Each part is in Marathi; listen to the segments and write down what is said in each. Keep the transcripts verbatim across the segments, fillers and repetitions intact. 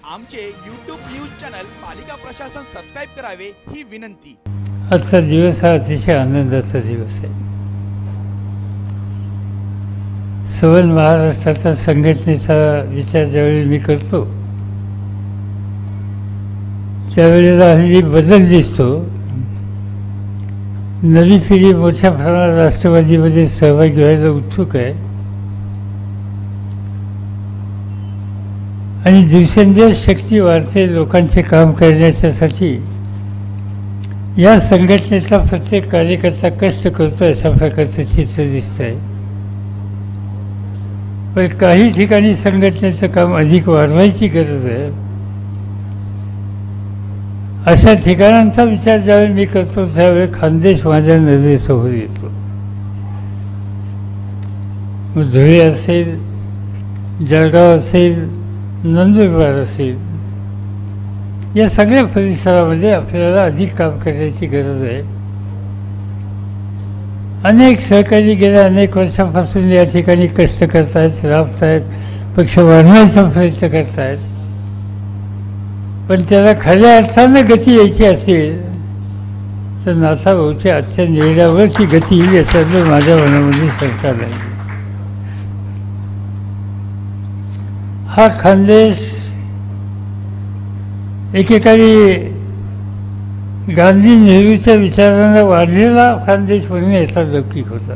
आमचे यूट्यूब न्यूज चॅनल पालिका प्रशासन सबस्क्राइब करावे ही विनंती। आजचा दिवस हा अतिशय आनंदाचा दिवस आहे। सबल महाराष्ट्राचा संघटनेचा विचार ज्यावेळी मी करतो त्यावेळेला हल्ली बदल दिसतो। नवी पिढी मोठ्या प्रमाणात राष्ट्रवादीमध्ये सहभागी व्हायला उत्सुक आहे आणि दिवसेंदिवस शक्ती वाढते लोकांचे काम करण्याच्यासाठी। या संघटनेतला प्रत्येक कार्यकर्ता कष्ट करतो अशा प्रकारचं चित्र दिसत आहे। पण काही ठिकाणी संघटनेचं काम अधिक वाढवायची गरज आहे। अशा ठिकाणांचा विचार ज्यावेळी मी करतो त्यावेळी खानदेश माझ्या नजरेसमोर येतो। मग धुळे असेल, जळगाव असेल, नंदुरबार असेल, या सगळ्या परिसरामध्ये आपल्याला अधिक काम करण्याची गरज आहे। अनेक सहकारी गेल्या अनेक वर्षापासून या ठिकाणी कष्ट करतायत, राबतायत, पक्ष वाढवण्याचा प्रयत्न करतायत। पण त्याला खऱ्या अर्थानं गती यायची असेल तर नाथाभाऊच्या आजच्या निर्णयावरची गती येईल याच्यातलं माझ्या मनामध्ये शंका नाही। हा खानदेश एकेकाळी गांधी नेहरूच्या विचारांना वाढलेला खानदेश म्हणून याचा लौकिक होता।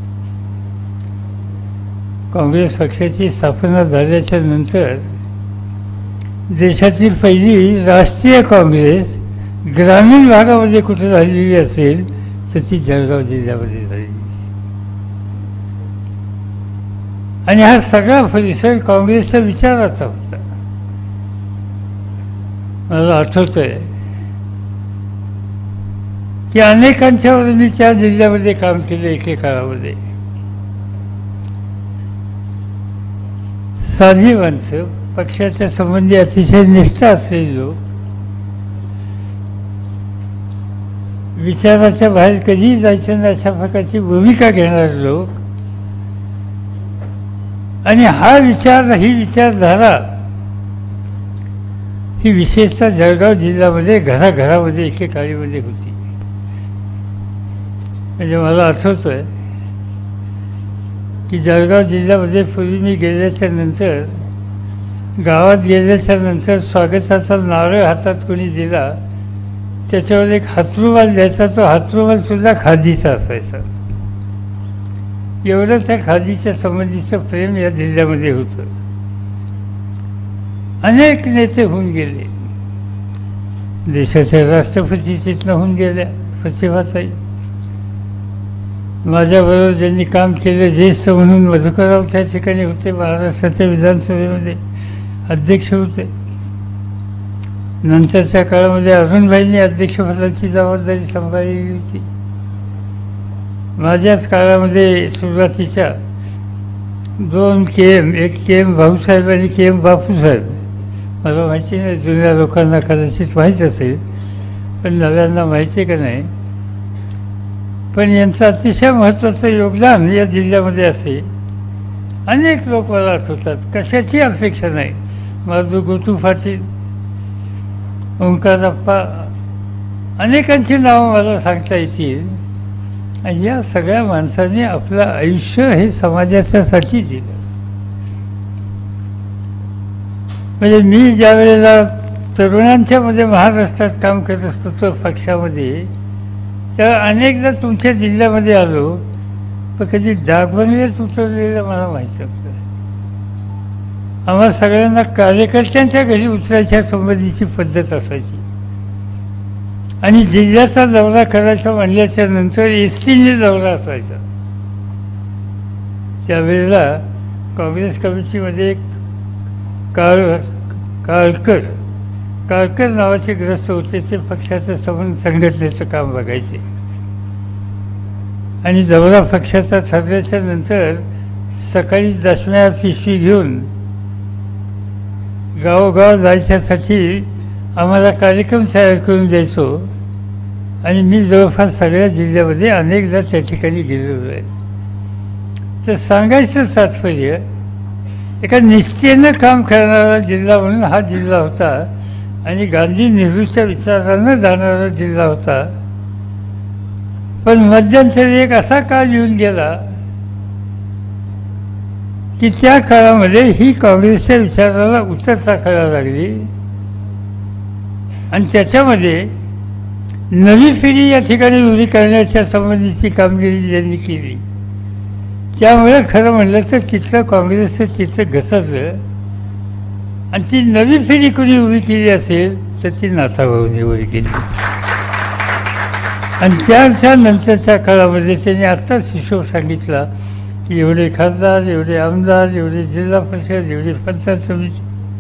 काँग्रेस पक्षाची स्थापना झाल्याच्या नंतर देशातील पहिली राष्ट्रीय काँग्रेस ग्रामीण भागामध्ये कुठे झालेली असेल तर ती जळगाव जिल्ह्यामध्ये झालेली आणि हा सगळा परिसर काँग्रेसच्या विचाराचा होता। मला आठवत आहे की अनेकांच्यावर मी त्या जिल्ह्यामध्ये काम केलं। एकेकाळामध्ये साधी माणसं, पक्षाच्या संबंधी अतिशय निष्ठा असलेले लोक, विचाराच्या बाहेर कधीही जायचं नाही अशा प्रकारची भूमिका घेणारे लोक, आणि हा विचार, ही विचारधारा ही विशेषतः जळगाव जिल्ह्यामध्ये घराघरामध्ये एकेकाळीमध्ये होती। म्हणजे मला आठवत आहे की जळगाव जिल्ह्यामध्ये पूर्वी मी गेल्याच्या नंतर, गावात गेल्याच्या नंतर स्वागताचा नारळ हातात कोणी दिला त्याच्यावर एक हातरुमाल द्यायचा। तो हातरुमालसुद्धा खादीचा असायचा। एवढं त्या खादीच्या संबंधीचं प्रेम या जिल्ह्यामध्ये होतं। अनेक नेते होऊन गेले, देशाच्या राष्ट्रपती तिथनं होऊन गेल्या, प्रतिभाताई। माझ्याबरोबर ज्यांनी काम केलं ज्येष्ठ म्हणून मधुकरराव त्या ठिकाणी होते, महाराष्ट्राच्या विधानसभेमध्ये अध्यक्ष होते। नंतरच्या काळामध्ये अरुणभाईंनी अध्यक्षपदाची जबाबदारी सांभाळलेली होती। माझ्याच काळामध्ये सुरुवातीच्या दोन के एम, एक के एम भाऊसाहेब आणि के एम बापूसाहेब, मला माहिती नाही, जुन्या लोकांना कदाचित माहीत असेल पण नव्यांना माहिती आहे का नाही, पण यांचं अतिशय महत्त्वाचं योगदान या जिल्ह्यामध्ये असे। अनेक लोक मला आठवतात, कशाची अपेक्षा नाही, माधू गोटू पाटील, ओंकारप्पा, अनेकांची नावं मला सांगता येतील। आणि या सगळ्या माणसांनी आपलं आयुष्य हे समाजाच्यासाठी दिलं। म्हणजे मी ज्या वेळेला तरुणांच्या मध्ये महाराष्ट्रात काम करत असतो तो पक्षामध्ये, तर अनेकदा तुमच्या जिल्ह्यामध्ये आलो पण कधी जागबंगल्यात उतरलेलं मला माहीत नव्हतं। आम्हाला सगळ्यांना कार्यकर्त्यांच्या घरी उतरायच्या संबंधीची पद्धत असायची आणि जिल्ह्याचा दौरा करायचा म्हणल्याच्या नंतर एस टीने दौरा असायचा। त्यावेळेला काँग्रेस कमिटीमध्ये एक काळ काळकर काळकर नावाचे ग्रस्त होते। ते पक्षाचं संबंध संघटनेचं काम बघायचे आणि दौरा पक्षाचा ठरल्याच्या नंतर सकाळी दशम्या पिशवी घेऊन गावोगाव जायच्यासाठी आम्हाला कार्यक्रम तयार करून द्यायचो आणि मी जवळपास सगळ्या जिल्ह्यामध्ये अनेकदा त्या ठिकाणी गेलेलो आहे। तर सांगायचं तात्पर्य, एका निष्ठेनं काम करणारा जिल्हा म्हणून हा जिल्हा होता आणि गांधी नेहरूच्या विचारानं जाणारा जिल्हा होता. पण मध्यंतरी एक असा काळ येऊन गेला की त्या काळामध्ये ही काँग्रेसच्या विचाराला उत्तर टाकायला लागली आणि त्याच्यामध्ये नवी पिढी या ठिकाणी उभी करण्याच्या संबंधीची कामगिरी ज्यांनी केली, त्यामुळे खरं म्हणलं तर तिथलं काँग्रेसचं चित्र घसरलं आणि ती नवी पिढी कोणी उभी केली असेल तर ती नाथाभाऊंनी उभी केली. आणि त्याच्या नंतरच्या काळामध्ये त्यांनी आत्ताच हिशोब सांगितला की एवढे खासदार, एवढे आमदार, एवढे जिल्हा परिषद, एवढी पंचायत समिती,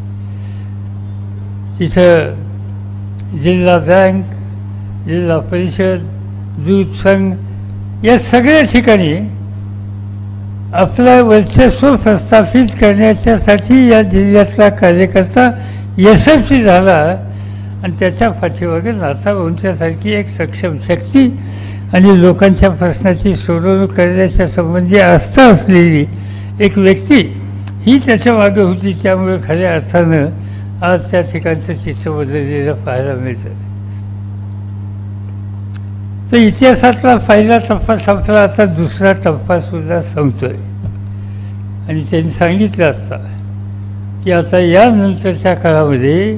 तिथं जिल्हा बँक, जिल्हा परिषद, दूध संघ, या सगळ्या ठिकाणी आपलं वर्चस्व प्रस्थापित करण्याच्यासाठी या जिल्ह्यातला कार्यकर्ता यशस्वी झाला आणि त्याच्या पाठीमागे नाथाभाऊंच्यासारखी एक सक्षम शक्ती आणि लोकांच्या प्रश्नाची सोडवणूक करण्याच्या संबंधी आस्था असलेली एक व्यक्ती ही त्याच्या मागे होती. त्यामुळे खऱ्या अर्थानं आज त्या ठिकाणचं चित्र बदललेलं पाहायला मिळतं. तर इतिहासातला पहिला टप्पा संपला, आता दुसरा टप्पा सुद्धा संपतोय आणि त्यांनी सांगितलं आता की आता यानंतरच्या काळामध्ये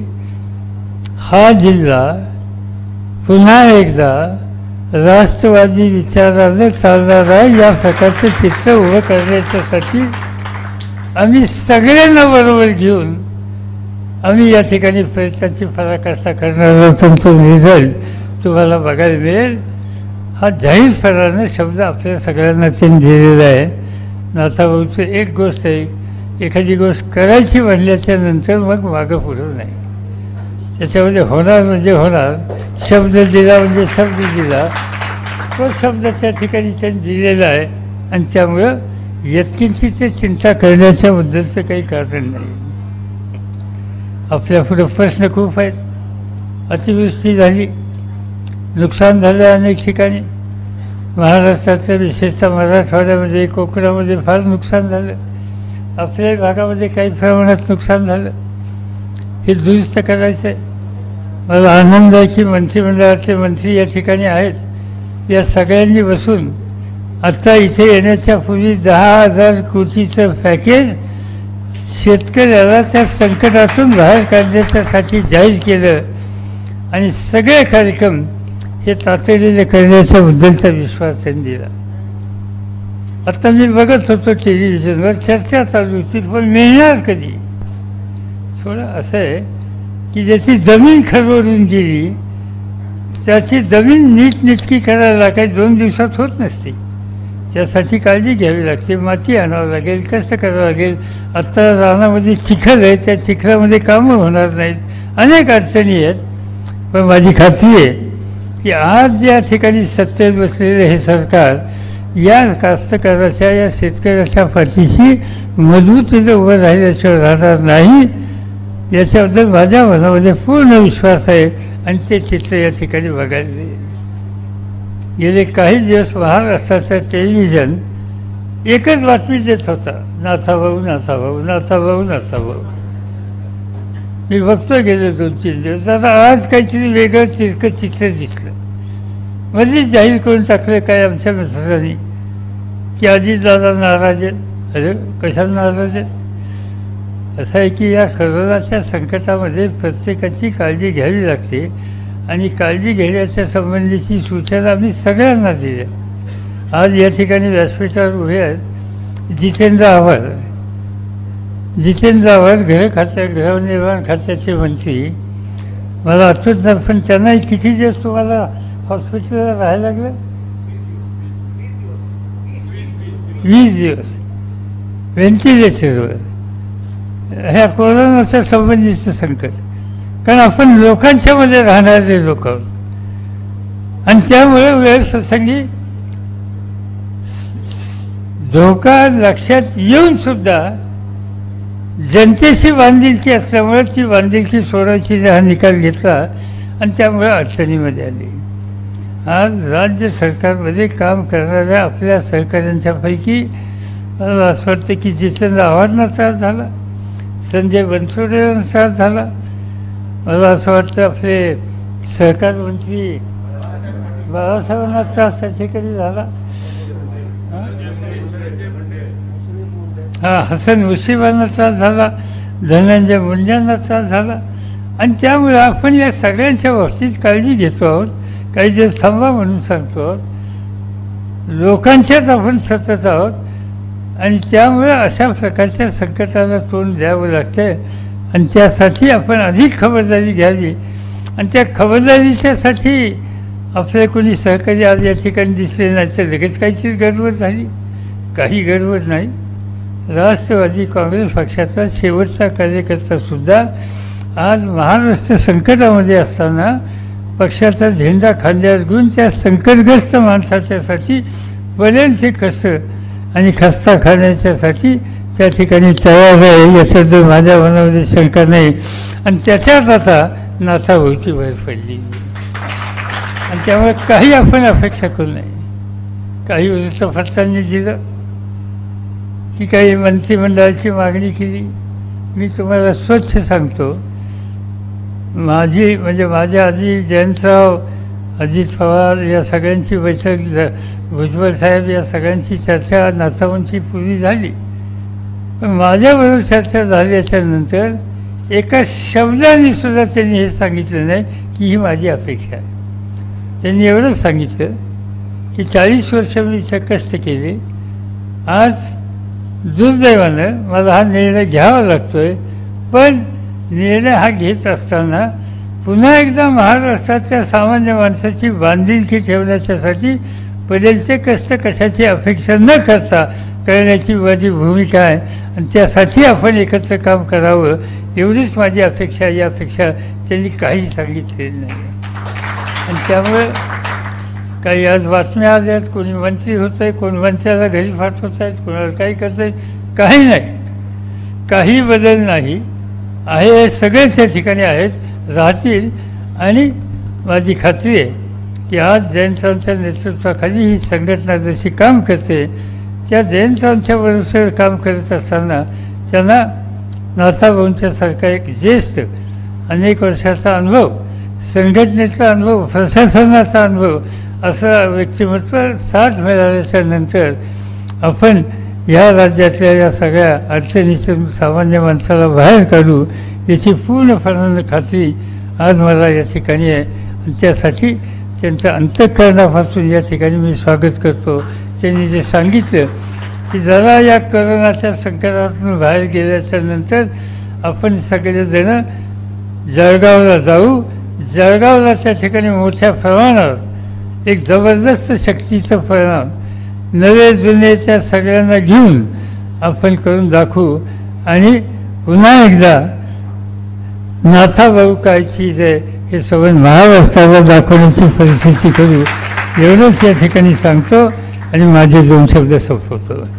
हा जिल्हा पुन्हा एकदा राष्ट्रवादी विचाराने चालणारा या प्रकारचं चित्र उभं करण्याच्यासाठी आम्ही सगळ्यांना बरोबर घेऊन आम्ही या ठिकाणी प्रयत्नाची पराकाष्ठा करणार आहोत. तो रिझल्ट तुम्हाला बघायला मिळेल. हा जाहीरपणानं शब्द आपल्या सगळ्यांना त्यांनी दिलेला आहे. नाथाभाऊचं एक गोष्ट आहे, एखादी गोष्ट करायची म्हणल्याच्या नंतर मग मागं पुढं नाही. त्याच्यामध्ये होणार म्हणजे होणार, शब्द दिला म्हणजे शब्द दिला, तो शब्द त्या ठिकाणी त्यांनी दिलेला आहे आणि त्यामुळं यत्किंची ते चिंता करण्याच्याबद्दलचं काही कारण नाही. आपल्यापुढं प्रश्न खूप आहेत. अतिवृष्टी झाली, नुकसान झालं अनेक ठिकाणी. महाराष्ट्रातल्या विशेषतः मराठवाड्यामध्ये, कोकणामध्ये फार नुकसान झालं. आपल्या भागामध्ये काही प्रमाणात नुकसान झालं. हे दुरुस्त करायचं आहे. मला आनंद आहे की मंत्रिमंडळाचे मंत्री या ठिकाणी आहेत. या सगळ्यांनी बसून आत्ता इथे येण्याच्या पूर्वी दहा हजार कोटीचं पॅकेज शेतकऱ्याला त्या संकटातून बाहेर काढण्याच्यासाठी जाहीर केलं आणि सगळे कार्यक्रम हे तातडीने करण्याच्या बद्दलचा विश्वास त्यांनी दिला. आता मी बघत होतो टेलिव्हिजनवर चर्चा चालू होती, पण मिळणार कधी? थोडं असं आहे की ज्याची जमीन खरवरून गेली त्याची जमीन नीटनेटकी करायला काही दोन दिवसात होत नसते. त्यासाठी काळजी घ्यावी लागते, माती आणावं लागेल, कष्ट करावं लागेल. आत्ता रानामध्ये चिखल आहे, त्या चिखलामध्ये कामं होणार नाहीत, अनेक अडचणी आहेत. पण माझी खात्री आहे की आज या ठिकाणी सत्तेत बसलेले हे सरकार या कास्तकाराच्या, या शेतकऱ्याच्या पाठीशी मजबूतीने उभं राहिल्याशिवाय राहणार नाही, याच्याबद्दल माझ्या मनामध्ये पूर्ण विश्वास आहे आणि ते चित्र या ठिकाणी बघायला मिळेल. गेले काही दिवस महाराष्ट्राचं टेलिव्हिजन एकच बातमी देत होता, नाथाभाऊ नाथाभाऊ नाथाभाऊ नाथाभाऊ. मी बघतो गेले दोन तीन दिवस. आता आज काहीतरी वेगळं तिरकं चित्र दिसलं. मध्ये जाहीर करून टाकलं काय आमच्या मित्रांनी की अजितदादा नाराज आहेत. अरे कशाला नाराज आहेत? असं आहे की या कोरोनाच्या संकटामध्ये प्रत्येकाची काळजी घ्यावी लागते आणि काळजी घेण्याच्या संबंधीची सूचना आम्ही सगळ्यांना दिल्या. आज या ठिकाणी व्यासपीठावर उभे आहेत जितेंद्र आव्हाड. जितेंद्र आव्हाड गृह खात्या गृहनिर्माण खात्याचे मंत्री. मला आठवत नाही, पण त्यांनाही किती दिवस तुम्हाला हॉस्पिटलला राहायला लागलं? वीस दिवस व्हेंटिलेटरवर. ह्या कोरोनाच्या संबंधीचं संकट, कारण आपण लोकांच्या मध्ये राहणारे लोक आहोत आणि त्यामुळे वेळप्रसंगी धोका लक्षात येऊन सुद्धा जनतेची बांधिलकी असल्यामुळे ती बांधिलकी सोडायची हा निकाल घेतला आणि त्यामुळे अडचणीमध्ये आली. आज राज्य सरकारमध्ये काम करणाऱ्या आपल्या सहकाऱ्यांच्यापैकी मला असं वाटतं की जितेंद्र आव्हाडांना त्रास झाला, संजय बनसोडेंचा त्रास झाला. मला असं वाटतं आपले सहकार मंत्री बाळासाहेबांना त्रास त्या ठिकाणी झाला. हा हसन मुश्रीफांना त्रास झाला, धनंजय मुंडेंना त्रास झाला. आणि त्यामुळे आपण या सगळ्यांच्या बाबतीत काळजी घेतो आहोत. काही दिवस थांबा म्हणून सांगतो आहोत. लोकांच्याच आपण सतत आहोत आणि त्यामुळे अशा प्रकारच्या संकटाला तोंड द्यावं लागतं. आणि त्यासाठी आपण अधिक खबरदारी घ्यावी. आणि त्या खबरदारीच्यासाठी आपले कोणी सहकारी आज या ठिकाणी दिसले नाही तर लगेच काहीतरी गडबड झाली. काही गडबड नाही. राष्ट्रवादी काँग्रेस पक्षाचा शेवटचा कार्यकर्तासुद्धा आज महाराष्ट्र संकटामध्ये असताना पक्षाचा झेंडा खांद्यावर घेऊन त्या संकटग्रस्त माणसाच्यासाठी बरेचसे कष्ट आणि खस्ता खाण्याच्यासाठी त्या ठिकाणी तयार आहे, याच्याबद्दल माझ्या मनामध्ये शंका नाही. आणि त्याच्यात आता नाथाभोवती भर पडली आणि त्यामुळे काही आपण अपेक्षा करू नये. काही वृत्तपत्रांनी दिलं की काही मंत्रिमंडळाची मागणी केली. मी तुम्हाला स्वच्छ सांगतो, माझी म्हणजे माझ्या आधी जयंतराव, अजित पवार या सगळ्यांची बैठक, भुजबळ साहेब या सगळ्यांची चर्चा नाथाभाऊंची पूर्वी झाली. पण माझ्याबरोबर चर्चा झाल्याच्यानंतर एका शब्दाने सुद्धा त्यांनी हे सांगितलं नाही की ही माझी अपेक्षा आहे. त्यांनी एवढंच सांगितलं की चाळीस वर्ष मी इथं कष्ट केले. आज दुर्दैवानं मला हा निर्णय घ्यावा लागतो आहे. पण निर्णय हा घेत असताना पुन्हा एकदा महाराष्ट्रातल्या सामान्य माणसाची बांधिलकी ठेवण्याच्यासाठी बदलचे कष्ट कशाची अपेक्षा न करता करण्याची माझी भूमिका आहे. आणि त्यासाठी आपण एकत्र काम करावं एवढीच माझी अपेक्षा. या अपेक्षा त्यांनी काही सांगितलेली नाही. आणि त्यामुळे काही आज बातम्या आल्या आहेत, कोणी मंत्री होत आहे, कोण मंत्र्याला घरी पाठवत आहेत, कोणाला काही करत आहे. काही नाही, काही बदल नाही आहे. सगळे त्या ठिकाणी आहेत, राहतील. आणि माझी खात्री आहे की आज जयंतरावांच्या नेतृत्वाखाली ही संघटना जशी काम करते त्या जयंतरावांच्या बरोबर काम करत असताना त्यांना नाथाभाऊंच्यासारखा एक ज्येष्ठ, अनेक वर्षाचा अनुभव, संघटनेचा अनुभव, प्रशासनाचा अनुभव असं व्यक्तिमत्व साथ मिळाल्याच्या नंतर आपण या राज्यातल्या या सगळ्या अडचणीतून सामान्य माणसाला बाहेर काढू याची पूर्णपणानं खात्री आज मला या ठिकाणी आहे. आणि त्यासाठी त्यांचं अंतःकरणापासून या ठिकाणी मी स्वागत करतो. त्यांनी जे सांगितलं की जरा या कोरोनाच्या संकटातून बाहेर गेल्याच्या नंतर आपण सगळेजणं जळगावला जाऊ. जळगावला त्या ठिकाणी मोठ्या प्रमाणावर एक जबरदस्त शक्तीचा परिणाम नवे जुने त्या सगळ्यांना घेऊन आपण करून दाखवू. आणि पुन्हा एकदा नाथाभाऊ काय चीज आहे हे सगळं महाराष्ट्राला दाखवण्याची परिस्थिती करू एवढंच या ठिकाणी सांगतो आणि माझे दोन शब्द संपवतो.